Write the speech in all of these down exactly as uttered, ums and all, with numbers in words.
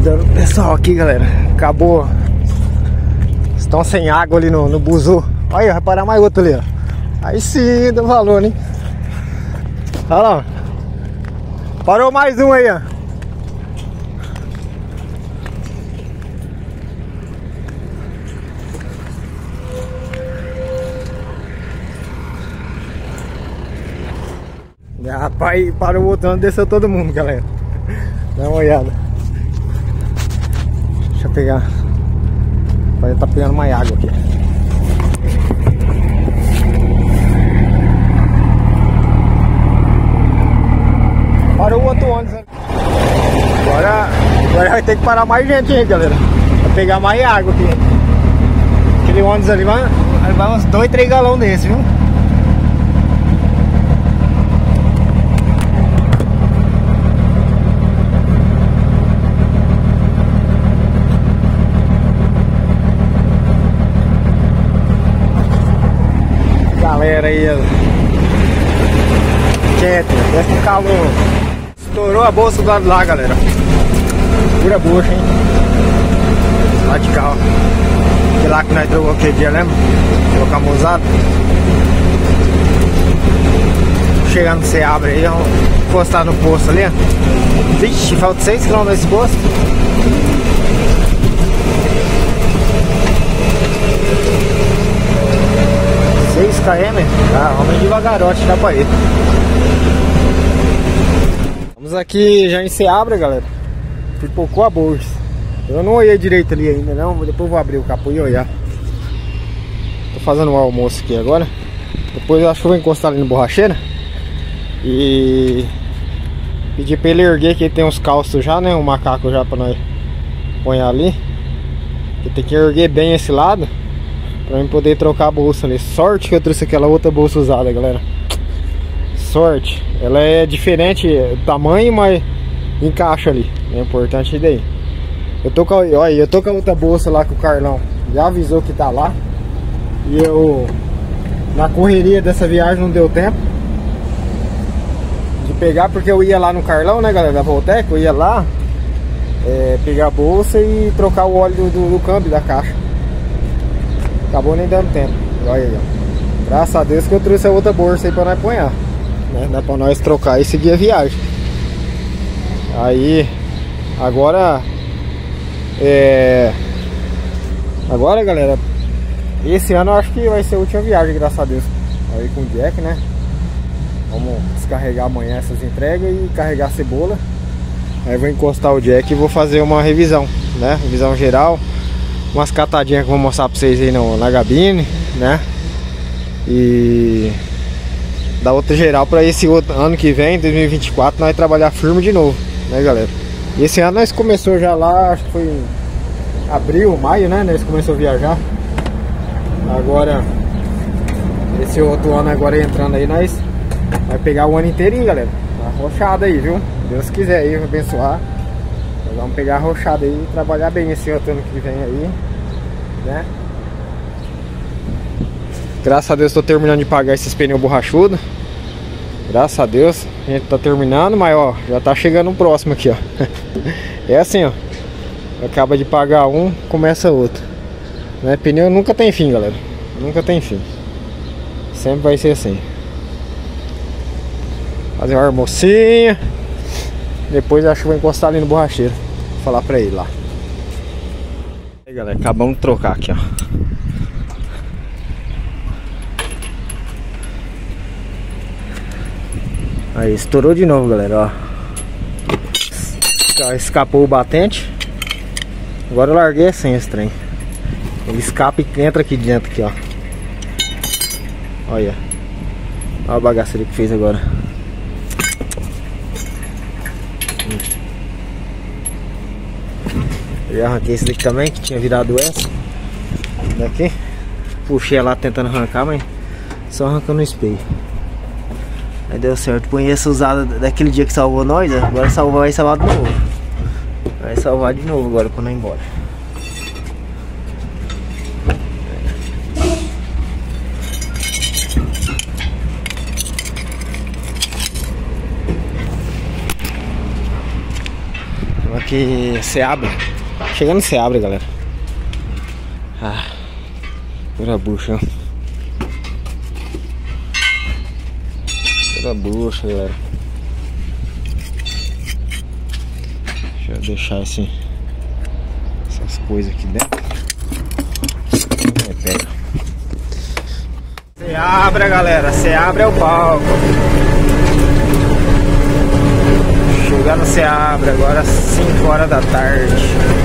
Ajudando o pessoal aqui, galera. Acabou. Estão sem água ali no, no buzu. Olha, vai parar mais outro ali, ó. Aí sim, deu valor, hein? Olha lá. Parou mais um aí, ó. Rapaz, parou o outro, desceu todo mundo, galera. Dá uma olhada. Deixa eu pegar. Vai tá pegando mais água aqui. Parou o outro ônibus. Agora, agora vai ter que parar mais gente aí, galera. Pra pegar mais água aqui. Aquele ônibus ali vai, vai uns dois, três galões desse, viu? Galera aí, quente, desce o calor. Estourou a bolsa do lado de lá, galera. Pura bucha, hein? Lá de cá, ó. Que lá que nós trocou aquele dia, lembra? Colocar mozado. Chegando, você abre aí, vamos encostar no posto ali, ó. Vixe, falta seis quilômetros nesse posto. seis quilômetros, ah, vamos devagarote, dá pra ir. Vamos aqui já em Seabra, galera. Pipocou a bolsa. Eu não olhei direito ali ainda não, mas depois vou abrir o capô e olhar. Tô fazendo o almoço aqui agora. Depois eu acho que eu vou encostar ali no borracheira e pedir pra ele erguer, que ele tem uns calços já, né? Um macaco já pra nós pôr ali. Que tem que erguer bem esse lado pra mim poder trocar a bolsa ali. Sorte que eu trouxe aquela outra bolsa usada, galera. Sorte. Ela é diferente do tamanho, mas encaixa ali. É importante daí. Eu tô com a, olha, eu tô com a outra bolsa lá que o Carlão já avisou que tá lá. E eu, na correria dessa viagem, não deu tempo de pegar, porque eu ia lá no Carlão, né, galera, da Voltec. Eu ia lá é, pegar a bolsa e trocar o óleo do, do, do câmbio da caixa. Acabou nem dando tempo. Olha aí, ó. Graças a Deus que eu trouxe a outra bolsa aí pra nós apanhar, né? Dá pra nós trocar e seguir a viagem. Aí, agora é... Agora, galera, esse ano eu acho que vai ser a última viagem, graças a Deus. Aí com o Jack, né? Vamos descarregar amanhã essas entregas e carregar a cebola. Aí vou encostar o Jack e vou fazer uma revisão, né? Revisão geral. Umas catadinhas que eu vou mostrar pra vocês aí no, na gabine, né? E da outra geral pra esse outro ano que vem, dois mil e vinte e quatro, nós trabalhar firme de novo, né, galera? E esse ano nós começou já lá, acho que foi em abril, maio, né? Nós começou a viajar. Agora, esse outro ano agora entrando aí, nós vai pegar o ano inteirinho, galera. Tá rochada aí, viu? Deus quiser aí, abençoar. Nós vamos pegar a rochada aí e trabalhar bem esse outro ano que vem aí, né? Graças a Deus tô terminando de pagar esses pneus borrachudos. Graças a Deus a gente tá terminando, mas ó, já tá chegando um próximo aqui, ó. É assim, ó. Acaba de pagar um, começa outro, né? Pneu nunca tem fim, galera. Nunca tem fim. Sempre vai ser assim. Fazer uma almocinha. Depois acho que vou encostar ali no borracheiro. Vou falar pra ele lá. Aí, galera, acabamos de trocar aqui, ó. Aí, estourou de novo, galera, ó. Escapou o batente. Agora eu larguei assim esse trem. Ele escapa e entra aqui dentro, aqui, ó. Olha. Olha a bagaceira que fez agora. Eu arranquei esse daqui também, que tinha virado essa daqui. Puxei ela tentando arrancar, mas só arrancando o espelho. Aí deu certo. Põe essa usada daquele dia que salvou nós, agora salvar, vai salvar de novo. Vai salvar de novo agora quando ir embora. Aqui Seabra. Chegando no Seabra, galera. Ah, pura bucha. Pura bucha, galera. Deixa eu deixar esse, essas coisas aqui dentro. É, pega. Seabra, galera. Seabra é o palco. Chegando no Seabra agora, cinco horas da tarde.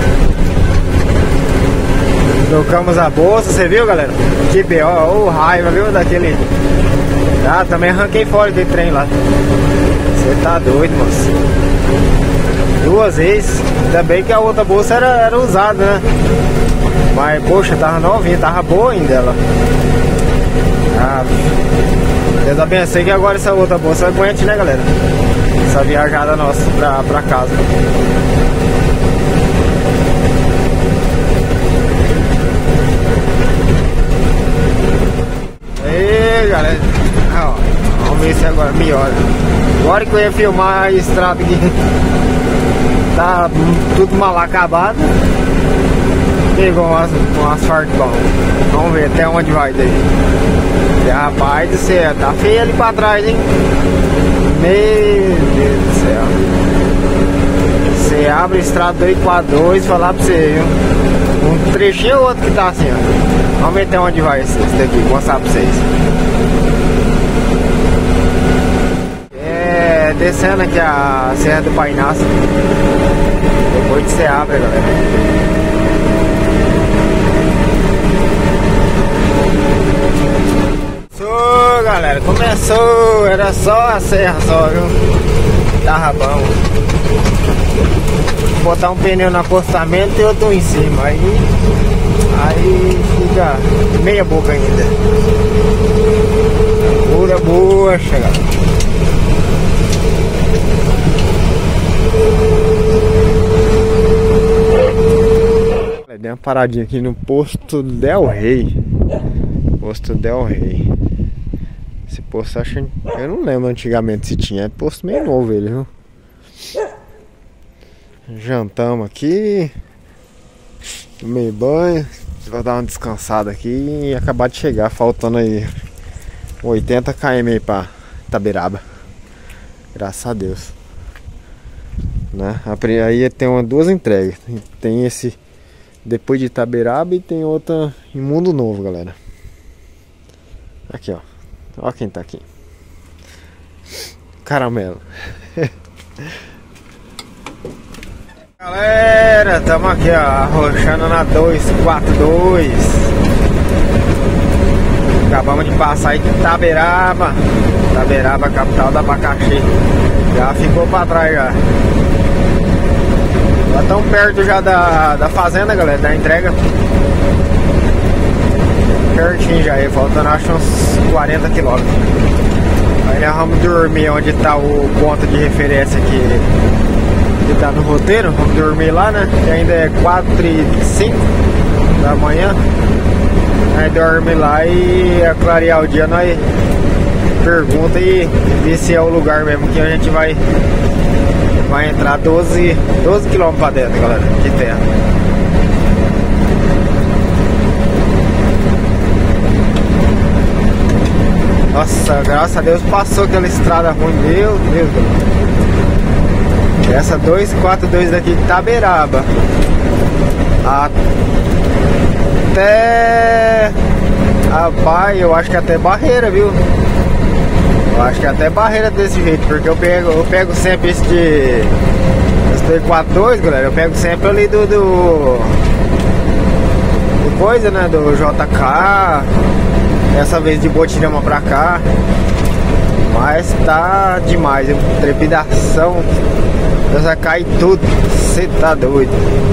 Trocamos a bolsa, você viu, galera? Que B O, oh, raiva, viu? Daquele. Ah, também arranquei fora do trem lá. Você tá doido, moço. Duas vezes. Ainda bem que a outra bolsa era, era usada, né? Mas, poxa, tava novinha, tava boa ainda ela. Ah, Deus abençoe que agora essa outra bolsa aguente, né, galera? Essa viajada nossa pra, pra casa. Aí, galera. Ah, ó, vamos ver se agora melhora. Agora que eu ia filmar a estrada aqui, tá tudo mal acabado. Pegou um, um asfalto bom. Vamos ver até onde vai daí. E, rapaz do céu, tá feio ali pra trás, hein? Meu Deus do céu. Você abre a estrada dois quatro dois, falar pra você, viu? Um trechinho ou outro que tá assim, ó. Vamos ver até onde vai esse, esse daqui, vou mostrar pra vocês. É, descendo aqui a Serra do Painhaço. Depois de Seabra, galera. Começou, galera, começou, era só a serra só, viu? Tava bom. Botar um pneu no acostamento e outro em cima, aí aí fica meia boca ainda. Pura bucha, galera. Dei uma paradinha aqui no posto Del Rey. Posto Del Rey. Esse posto, acho, eu não lembro antigamente se tinha. É posto meio novo ele, viu? Jantamos aqui. Tomei banho. Vou dar uma descansada aqui e acabar de chegar. Faltando aí oitenta quilômetros aí pra Itaberaba. Graças a Deus, né? Aí tem uma, duas entregas. Tem esse depois de Itaberaba e tem outra em Mundo Novo, galera. Aqui, ó. Ó quem tá aqui. Caramelo. Galera, estamos aqui, ó, arrochando na dois quatro dois. Acabamos de passar aí de Itaberaba. Itaberaba, capital do abacaxi. Já ficou pra trás já. Já tão perto já da, da fazenda, galera, da entrega. Pertinho já aí, faltando acho uns quarenta quilômetros. Aí nós vamos dormir onde tá o ponto de referência aqui que tá no roteiro. Vamos dormir lá, né? Que ainda é quatro e cinco da manhã. Aí dorme lá e a clarear o dia nós pergunta e vê se é o lugar mesmo que a gente vai vai entrar doze quilômetros pra dentro, galera, de terra. Nossa, graças a Deus passou aquela estrada ruim, meu Deus. Essa dois quatro dois daqui de Itaberaba até... Rapaz, eu acho que até Barreira, viu? Eu acho que até Barreira desse jeito, porque eu pego, eu pego sempre esse de... Esse dois quatro dois, galera, eu pego sempre ali do... do... do coisa, né? Do J K. Dessa vez de Botirama pra cá. Mas tá demais, hein? Trepidação. Já cai tudo. Você tá doido.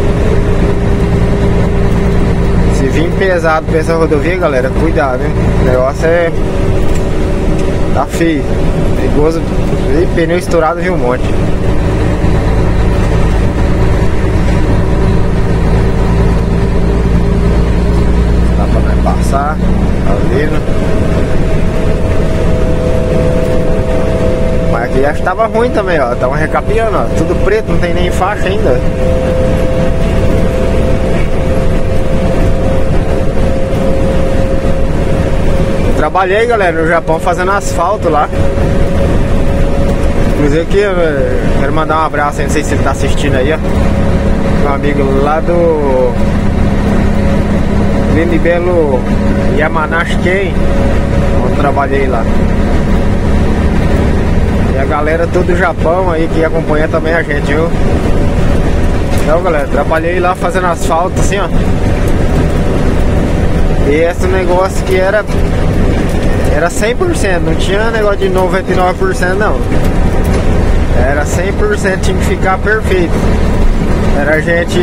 Se vir pesado pra essa rodovia, galera, cuidado, hein? O negócio é... tá feio. Perigoso. E pneu estourado, viu, um monte. Dá pra nós passar. Tá vendo? Mas aqui acho embaixo tava ruim também, ó. Tava recapeando, ó. Tudo preto, não tem nem faixa ainda. Trabalhei, galera, no Japão fazendo asfalto lá. Inclusive aqui, eu quero mandar um abraço aí, não sei se ele tá assistindo aí, ó. Meu amigo lá do Grande Belo Yamanashi Ken, onde trabalhei lá. E a galera toda do Japão aí que acompanha também a gente, viu? Então, galera, trabalhei lá fazendo asfalto assim, ó. E esse negócio que era Era cem por cento, não tinha negócio de noventa e nove por cento não. Era cem por cento, tinha que ficar perfeito. Era a gente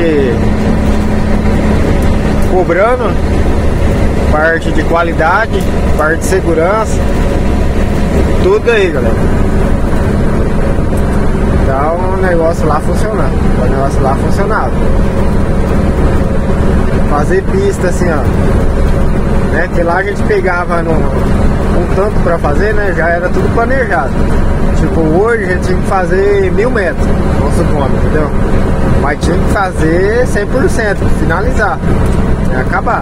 cobrando parte de qualidade, parte de segurança, tudo aí, galera. Então o negócio lá funcionava. O negócio lá funcionava. Fazer pista assim, ó, né? Que lá a gente pegava no, um tanto pra fazer, né? Já era tudo planejado. Tipo, hoje a gente tinha que fazer mil metros, vamos supor, entendeu? Mas tinha que fazer cem por cento, finalizar, né? Acabar.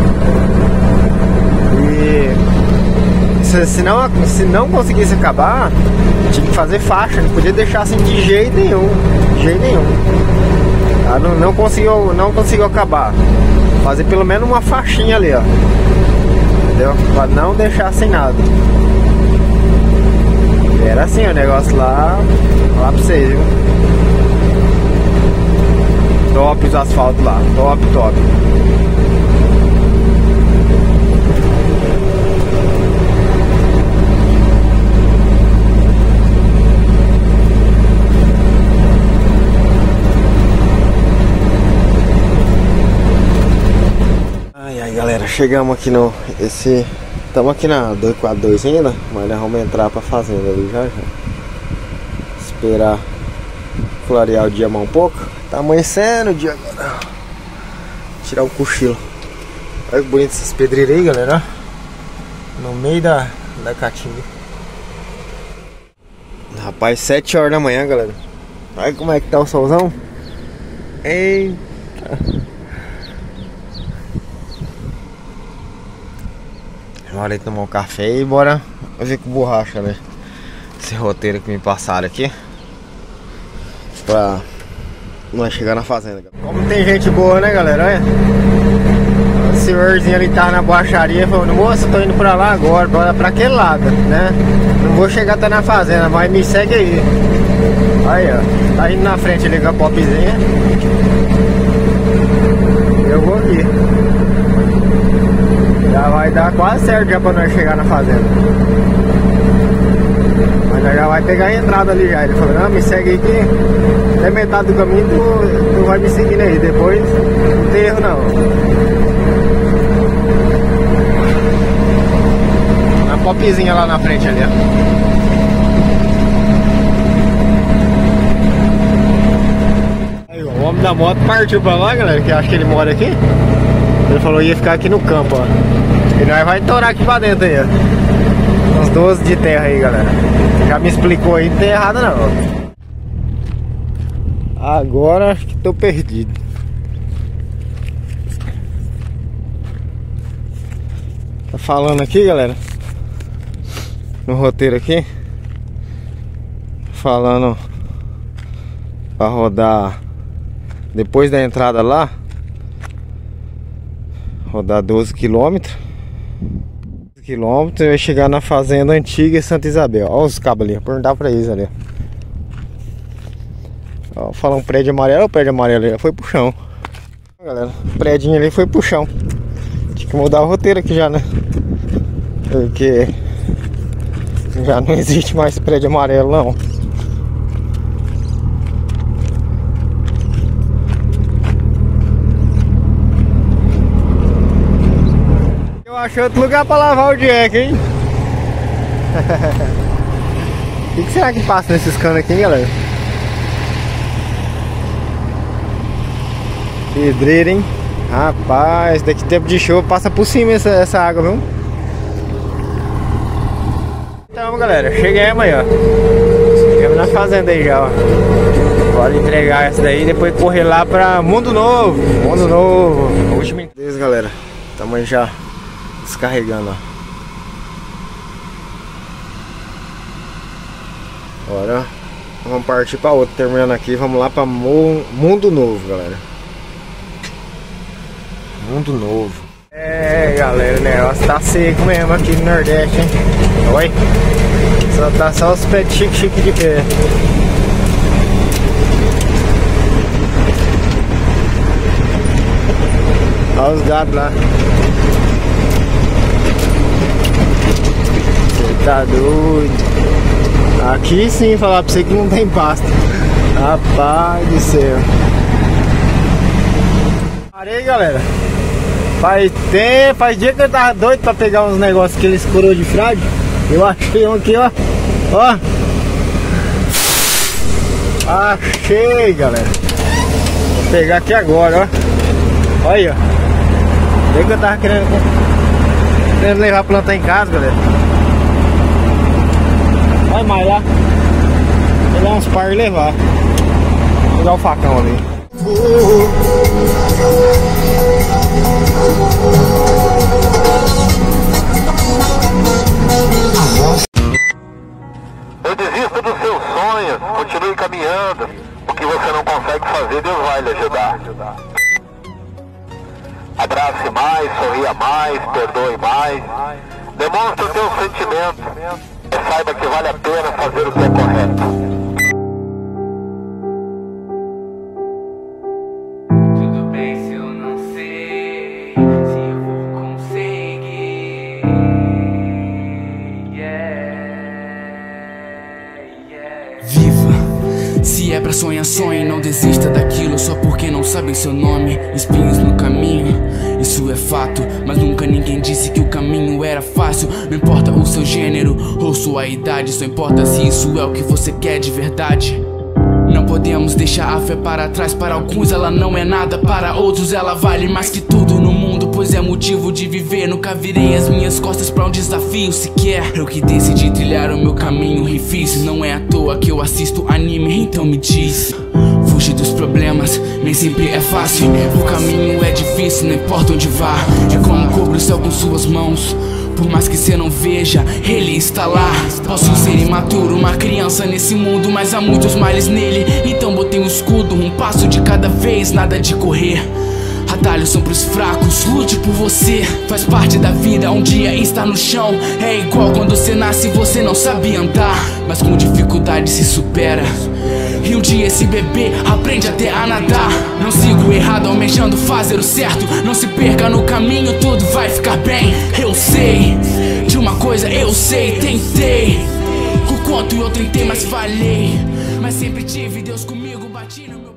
E se, se, não, se não conseguisse acabar, tinha que fazer faixa, não podia deixar assim de jeito nenhum, de jeito nenhum. Ah, não, não conseguiu, não conseguiu acabar. Fazer pelo menos uma faixinha ali, ó, entendeu? Pra não deixar sem nada. Era assim o negócio lá, lá pra vocês, viu? Top os asfaltos lá, top, top. Ai, ai, galera, chegamos aqui no, esse... Estamos aqui na dois quatro dois ainda, mas nós vamos entrar pra fazenda ali já já. Esperar clarear o dia mais um pouco. Tá amanhecendo o dia agora. Tirar o cochilo. Olha que bonito essas pedreiras aí, galera. No meio da, da caatinga. Rapaz, sete horas da manhã, galera. Olha como é que tá o solzão. Eita. Hora de tomar um café e bora ver com borracha, né? Esse roteiro que me passaram aqui pra nós chegar na fazenda. Como tem gente boa, né, galera? Olha. O senhorzinho ali tá na borracharia falando: moça, tô indo pra lá agora, bora pra aquele lado, né? Não vou chegar até na fazenda, mas me segue aí. Aí, ó, tá indo na frente ali com a popzinha. Eu vou aqui. Já vai dar quase certo já pra nós chegar na fazenda. Mas nós já vai pegar a entrada ali já. Ele falou: não, me segue aí que até metade do caminho tu, tu vai me seguindo aí. Depois não tem erro não. A popzinha lá na frente ali, ó. Aí, ó, o homem da moto partiu pra lá, galera, que acho que ele mora aqui. Ele falou que ia ficar aqui no campo, ó. E nós vai torar aqui pra dentro aí, ó. Uns doze de terra aí, galera. Já me explicou aí, não tem errado não. Agora acho que tô perdido. Tá falando aqui, galera, no roteiro aqui, falando pra rodar depois da entrada lá, rodar doze quilômetros. Quilômetros, vai chegar na fazenda antiga Santa Isabel. Olha os cabos ali, vou perguntar pra eles ali. Ó, falar um prédio amarelo, o prédio amarelo já foi pro chão. Galera, o prédio ali foi pro chão. Tinha que mudar o roteiro aqui já, né? Porque já não existe mais prédio amarelo não. Achei outro lugar pra lavar o Jack, hein? O que, que será que passa nesses canos aqui, hein, galera? Pedreira, hein? Rapaz, daqui tempo de chuva passa por cima essa, essa água, viu? Então, galera, cheguei amanhã. Chegamos na fazenda aí já, ó. Bora entregar essa daí e depois correr lá pra Mundo Novo. Mundo Novo. Último. Beleza, galera. Estamos já descarregando, ó. Agora vamos partir pra outra. Terminando aqui, vamos lá pra Mundo Novo, galera. Mundo Novo. É, galera, o negócio tá seco mesmo aqui no Nordeste, hein? Oi? Só tá só os pés chique chique de pé. Olha os gados lá. Você tá doido? Aqui sim, falar pra você que não tem pasto. Rapaz do céu. Parei, galera. Faz tempo, faz dia que eu tava doido pra pegar uns negócios que eles coroa de frade. Eu achei um aqui, ó. Ó. Achei, galera. Vou pegar aqui agora, ó. Olha aí, ó. Vê que eu tava querendo, querendo levar a plantar em casa, galera. Olha mais lá. Vou pegar uns par e levar. Vou pegar o facão ali. Eu desisto dos seus sonhos, continue caminhando. O que você não consegue fazer, Deus vai lhe ajudar. Abrace mais, sorria mais, perdoe mais. Demonstre o seu sentimento. E saiba que vale a pena fazer o que é correto. Tudo bem se eu não sei se eu vou conseguir. Yeah, yeah. Viva! Se é pra sonhar, sonhe, não desista daquilo só porque não sabem seu nome. Espinhos no caminho, isso é fato, mas nunca ninguém disse que o caminho era fácil. Não importa o seu gênero ou sua idade, só importa se isso é o que você quer de verdade. Não podemos deixar a fé para trás. Para alguns ela não é nada, para outros ela vale mais que tudo no mundo, pois é motivo de viver. Nunca virei as minhas costas pra um desafio sequer. Eu que decidi trilhar o meu caminho e fiz. Não é à toa que eu assisto anime, então me diz. Fugir dos problemas nem sempre é fácil. O caminho é difícil, não importa onde vá. É como cobra o céu com suas mãos. Por mais que cê não veja, ele está lá. Posso ser imaturo, uma criança nesse mundo, mas há muitos males nele. Então botei um escudo, um passo de cada vez, nada de correr. Atalhos são pros fracos, lute por você. Faz parte da vida, um dia está no chão. É igual quando você nasce e você não sabe andar, mas com dificuldade se supera. E um dia esse bebê aprende até a nadar. Não sigo errado, almejando fazer o certo. Não se perca no caminho, tudo vai ficar bem. Eu sei, de uma coisa eu sei, tentei. O quanto eu tentei, mas falhei. Mas sempre tive Deus comigo, bati no meu